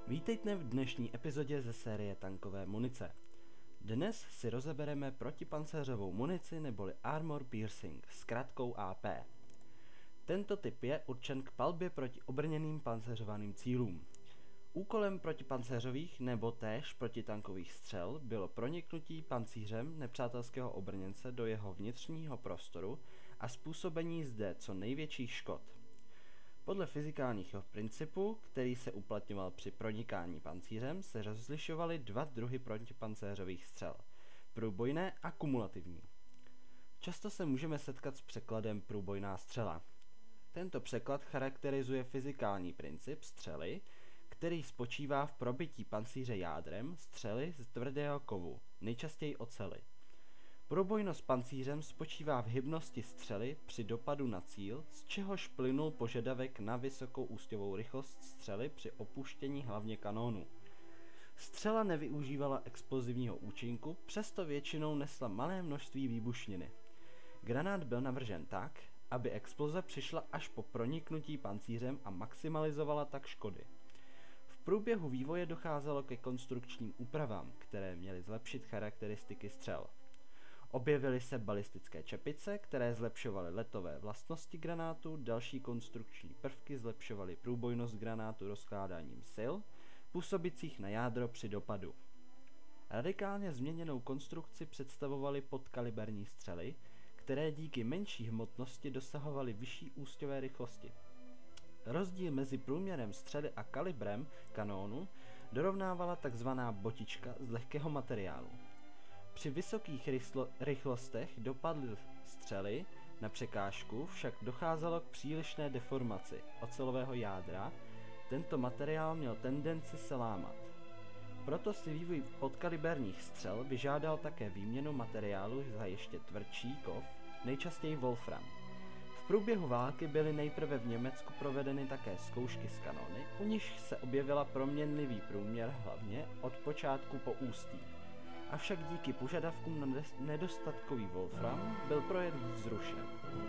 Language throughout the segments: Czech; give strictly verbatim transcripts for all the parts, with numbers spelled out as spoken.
Vítejte v dnešní epizodě ze série tankové munice. Dnes si rozebereme protipancéřovou munici neboli Armor Piercing s krátkou A P. Tento typ je určen k palbě proti obrněným pancéřovaným cílům. Úkolem protipancéřových nebo též protitankových střel bylo proniknutí pancířem nepřátelského obrněnce do jeho vnitřního prostoru a způsobení zde co největších škod. Podle fyzikálního principu, který se uplatňoval při pronikání pancířem, se rozlišovaly dva druhy protipancéřových střel: průbojné a kumulativní. Často se můžeme setkat s překladem průbojná střela. Tento překlad charakterizuje fyzikální princip střely, který spočívá v probití pancíře jádrem střely z tvrdého kovu, nejčastěji oceli. Průbojnost pancířem spočívá v hybnosti střely při dopadu na cíl, z čehož plynul požadavek na vysokou ústěvou rychlost střely při opuštění hlavně kanónu. Střela nevyužívala explozivního účinku, přesto většinou nesla malé množství výbušniny. Granát byl navržen tak, aby exploze přišla až po proniknutí pancířem a maximalizovala tak škody. V průběhu vývoje docházelo ke konstrukčním úpravám, které měly zlepšit charakteristiky střel. Objevily se balistické čepice, které zlepšovaly letové vlastnosti granátu, další konstrukční prvky zlepšovaly průbojnost granátu rozkládáním sil, působících na jádro při dopadu. Radikálně změněnou konstrukci představovaly podkaliberní střely, které díky menší hmotnosti dosahovaly vyšší ústěvé rychlosti. Rozdíl mezi průměrem střely a kalibrem kanónu dorovnávala tzv. Botička z lehkého materiálu. Při vysokých rychlostech dopadly střely na překážku, však docházelo k přílišné deformaci ocelového jádra, tento materiál měl tendenci se lámat. Proto si vývoj podkaliberních střel vyžádal také výměnu materiálu za ještě tvrdší kov, nejčastěji wolfram. V průběhu války byly nejprve v Německu provedeny také zkoušky z kanony, u nichž se objevila proměnlivý průměr hlavně od počátku po ústí. Avšak díky požadavkům na nedostatkový wolfram byl projekt zrušen.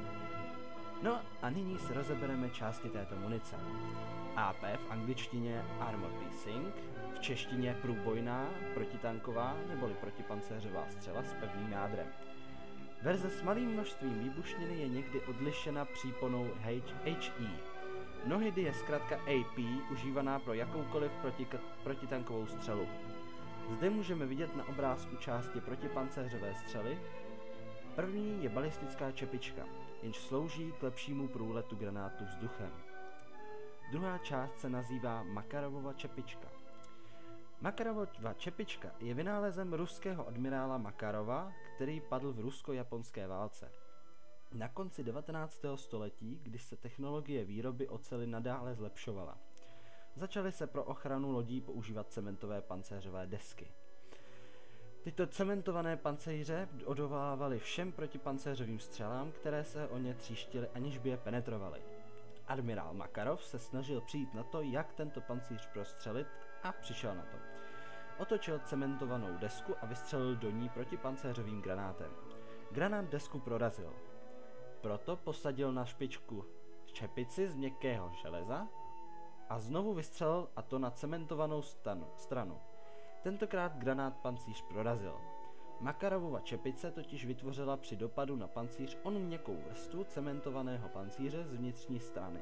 No a nyní si rozebereme části této munice. A P v angličtině Armor Piercing, v češtině průbojná, protitanková neboli protipancéřová střela s pevným jádrem. Verze s malým množstvím výbušniny je někdy odlišena příponou H E. Mnohdy je zkrátka A P užívaná pro jakoukoliv protika- protitankovou střelu. Zde můžeme vidět na obrázku části protipancéřové střely. První je balistická čepička, jenž slouží k lepšímu průletu granátu vzduchem. Druhá část se nazývá Makarovova čepička. Makarovova čepička je vynálezem ruského admirála Makarova, který padl v rusko-japonské válce. Na konci devatenáctého století, kdy se technologie výroby oceli nadále zlepšovala, začaly se pro ochranu lodí používat cementové pancéřové desky. Tyto cementované pancéře odolávaly všem protipancéřovým střelám, které se o ně tříštily, aniž by je penetrovaly. Admirál Makarov se snažil přijít na to, jak tento pancíř prostřelit, a přišel na to. Otočil cementovanou desku a vystřelil do ní protipancéřovým granátem. Granát desku prorazil. Proto posadil na špičku čepici z měkkého železa a znovu vystřelil, a to na cementovanou stanu, stranu. Tentokrát granát pancíř prorazil. Makarovova čepice totiž vytvořila při dopadu na pancíř onu měkkou vrstvu cementovaného pancíře z vnitřní strany.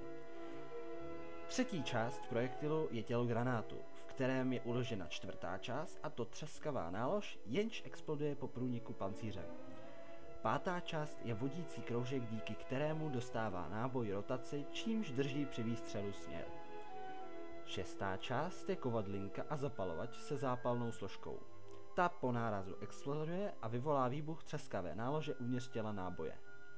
Třetí část projektilu je tělo granátu, v kterém je uložena čtvrtá část, a to třeskavá nálož, jenž exploduje po průniku pancíře. Pátá část je vodící kroužek, díky kterému dostává náboj rotaci, čímž drží při výstřelu směr. Šestá část je kovadlinka a zapalovač se zápalnou složkou. Ta po nárazu exploduje a vyvolá výbuch třeskavé nálože uvnitř těla náboje.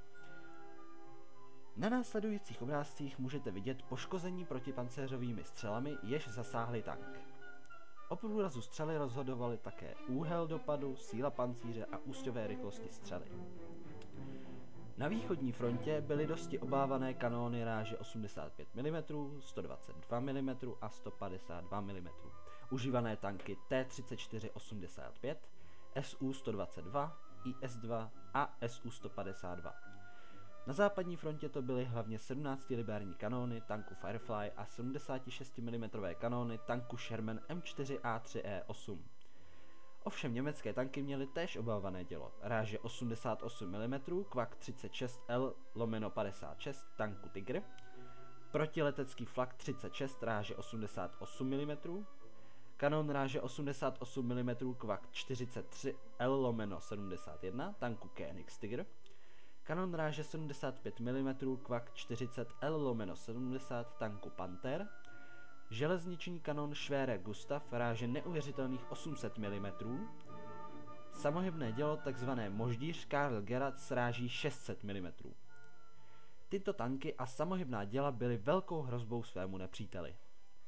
Na následujících obrázcích můžete vidět poškození protipancéřovými střelami, jež zasáhly tank. O průrazu střely rozhodovaly také úhel dopadu, síla pancíře a ústěvé rychlosti střely. Na východní frontě byly dosti obávané kanóny ráže osmdesát pět milimetrů, sto dvacet dva milimetrů a sto padesát dva milimetrů. Užívané tanky T třicet čtyři osmdesát pět, S U sto dvacet dva, I S dva a S U sto padesát dva. Na západní frontě to byly hlavně sedmnáctiliberní kanóny tanku Firefly a sedmdesát šest milimetrové kanóny tanku Sherman M čtyři A tři E osm. Ovšem německé tanky měly též obávané dělo, ráže osmdesát osm milimetrů kvak třicet šest L lomeno padesát šest tanku Tiger, protiletecký flak třicet šest ráže osmdesát osm milimetrů, kanon ráže osmdesát osm milimetrů kvak čtyřicet tři L lomeno sedmdesát jedna tanku K N X Tiger, kanon ráže sedmdesát pět milimetrů kvak čtyřicet L lomeno sedmdesát tanku Panther, železniční kanon Schwere Gustav ráže neuvěřitelných osm set milimetrů, samohybné dělo takzvané moždíř Karl Gerhard s ráží šest set milimetrů. Tyto tanky a samohybná děla byly velkou hrozbou svému nepříteli.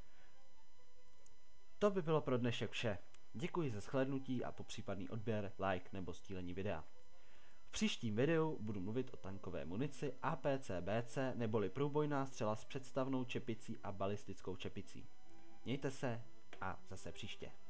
To by bylo pro dnešek vše. Děkuji za shlédnutí a popřípadný odběr, like nebo sdílení videa. V příštím videu budu mluvit o tankové munici A P C B C neboli průbojná střela s představnou čepicí a balistickou čepicí. Mějte se a zase příště.